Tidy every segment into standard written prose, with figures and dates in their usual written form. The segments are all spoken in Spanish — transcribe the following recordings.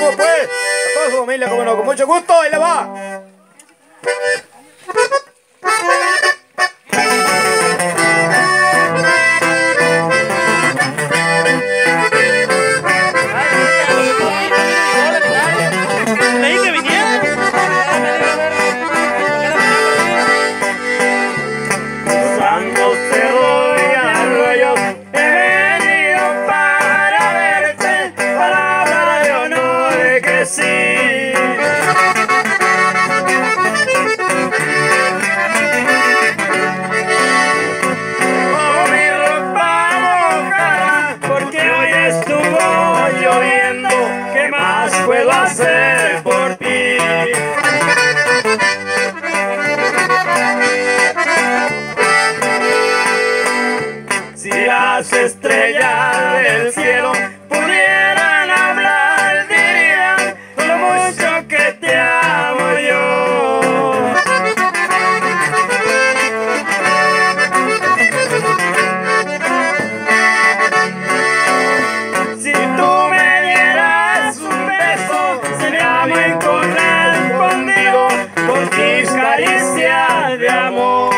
saludo pues a toda su familia, como no, con mucho gusto, ahí le va. Puedo hacer por ti. Si las estrellas del cielo pudieran hablar, dirían lo mucho que te amo yo. Si tú me dieras un beso, sería muy correspondido por tus caricias de amor.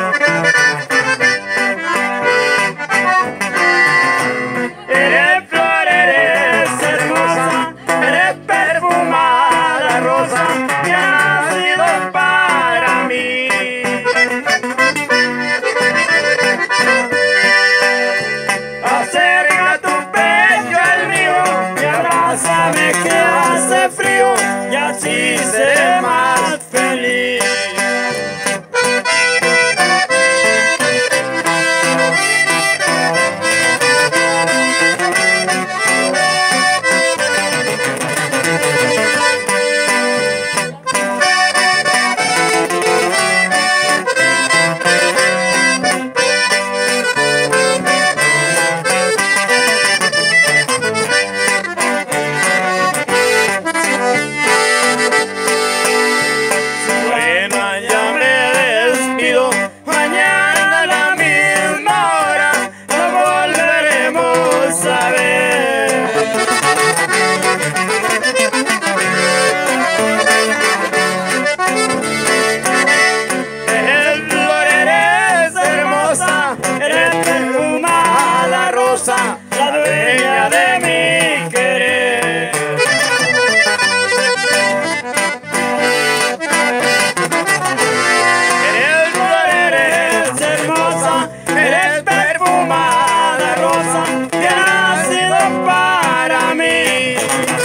Eres flor, eres hermosa, eres perfumada rosa que ha sido para mí. Acerca tu pecho al mío y abrázame que hace frío y así seré más feliz. La dueña de mi querer. Eres flor, eres hermosa, eres perfumada rosa que ha sido para mí.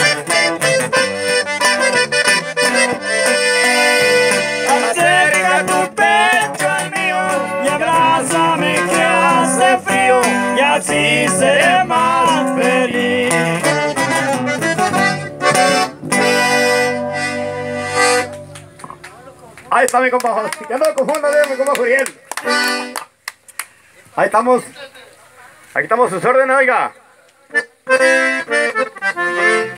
Acerca tu pecho al mío y abrázame que hace frío y así seré más feliz. Ahí está mi compa, que no confunda mi compa Juriel. Ahí estamos. Aquí estamos sus órdenes, oiga.